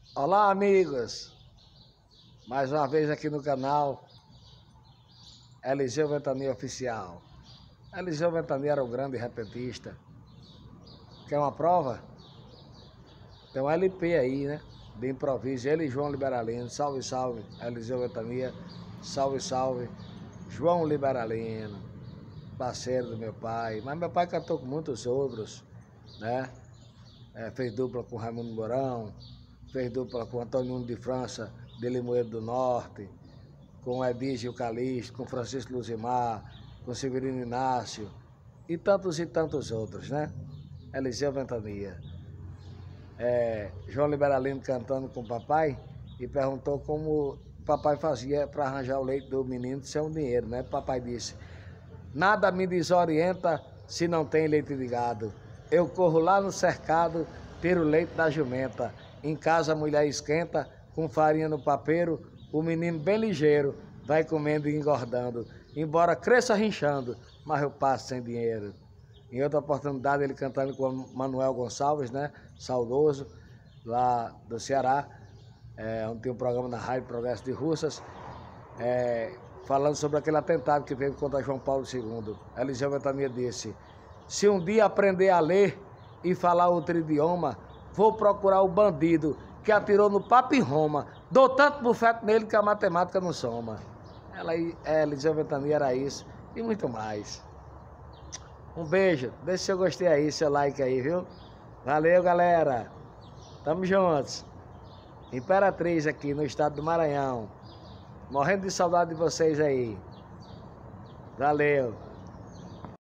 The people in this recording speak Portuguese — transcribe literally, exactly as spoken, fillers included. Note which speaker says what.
Speaker 1: Olá, amigos! Mais uma vez aqui no canal Eliseu Ventania Oficial. Eliseu Ventania era o grande repentista. Quer uma prova? Tem um L P aí, né? De improviso. Ele e João Liberalino. Salve, salve, Eliseu Ventania. Salve, salve, João Liberalino. Parceiro do meu pai. Mas meu pai cantou com muitos outros, né? É, fez dupla com Raimundo Mourão. Fez dupla com Antônio Nuno de França, de Limoeiro do Norte, com Edígio Calixto, com Francisco Luzimar, com Severino Inácio e tantos e tantos outros, né? Eliseu Ventania. É, João Liberalino cantando com o papai e perguntou como o papai fazia para arranjar o leite do menino sem um dinheiro, né? O papai disse: nada me desorienta se não tem leite de gado. Eu corro lá no cercado, tiro o leite da jumenta. Em casa a mulher esquenta, com farinha no papeiro, o menino bem ligeiro vai comendo e engordando. Embora cresça rinchando, mas eu passo sem dinheiro. Em outra oportunidade ele cantando com Manuel Gonçalves, né? Saudoso, lá do Ceará, é, onde tem um programa na Rádio Progresso de Russas, é, falando sobre aquele atentado que veio contra João Paulo segundo. Eliseu Ventania disse: se um dia aprender a ler e falar outro idioma, vou procurar o bandido que atirou no Papa em Roma. Dou tanto bufete nele que a matemática não soma. Ela, é, Eliseu Ventania era isso e muito mais. Um beijo, deixa seu gostei aí, seu like aí, viu? Valeu, galera. Tamo juntos. Imperatriz aqui no estado do Maranhão. Morrendo de saudade de vocês aí. Valeu.